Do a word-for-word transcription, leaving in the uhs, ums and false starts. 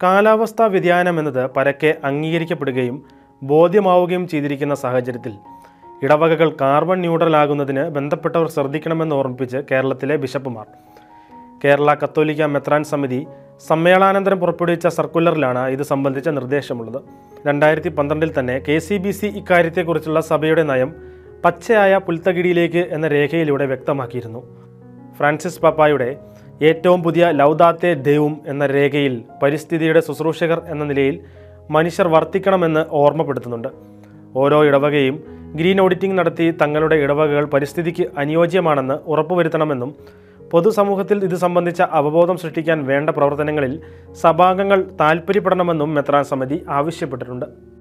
കാലാവസ്ഥാ വ്യതിയാനം എന്നത് പരക്കെ അംഗീകരിക്കപ്പെടുകയും ബോധ്യമാവുകയും ചെയ്തിരിക്കുന്ന സാഹചര്യത്തിൽ ഇടവകകൾ കാർബൺ ന്യൂട്രൽ ആകുന്നതിന് ബന്ധപ്പെട്ടവർ ശ്രദ്ധിക്കണമെന്ന് ഓർമ്മിപ്പിച്ച് കേരളത്തിലെ ബിഷപ്പുമാർ. കേരള കത്തോലിക്ക മെത്രാൻ സമിതി സമ്മേളനാനന്തരം പുറപ്പെടുവിച്ച സർക്കുലറിലാണ് ഇത് സംബന്ധിച്ച നിർദ്ദേശമുള്ളത്. രണ്ടായിരത്തി പന്ത്രണ്ടിൽ തന്നെ കെ സി ബി സി ഇക്കാര്യത്തെക്കുറിച്ചുള്ള സഭയുടെ നയം പച്ചയായ പുൽത്തകിടിയിലേക്ക് എന്ന രേഖയിലൂടെ വ്യക്തമാക്കിയിരുന്നു. ഫ്രാൻസിസ് പാപ്പായുടെ ഏറ്റവും പുതിയ ലൗദാത്തെ ദൈവം എന്ന രേഖയിൽ പരിസ്ഥിതിയുടെ ശുശ്രൂഷകർ എന്ന നിലയിൽ മനുഷ്യർ വർത്തിക്കണമെന്ന് ഓർമ്മപ്പെടുത്തുന്നുണ്ട്. ഓരോ ഇടവകയും ഗ്രീൻ ഓഡിറ്റിംഗ് നടത്തി തങ്ങളുടെ ഇടവകകൾ പരിസ്ഥിതിക്ക് അനുയോജ്യമാണെന്ന് ഉറപ്പുവരുത്തണമെന്നും പൊതുസമൂഹത്തിൽ ഇത് സംബന്ധിച്ച അവബോധം സൃഷ്ടിക്കാൻ വേണ്ട പ്രവർത്തനങ്ങളിൽ സഭാംഗങ്ങൾ താൽപ്പര്യപ്പെടണമെന്നും മെത്രാൻ സമിതി ആവശ്യപ്പെട്ടിട്ടുണ്ട്.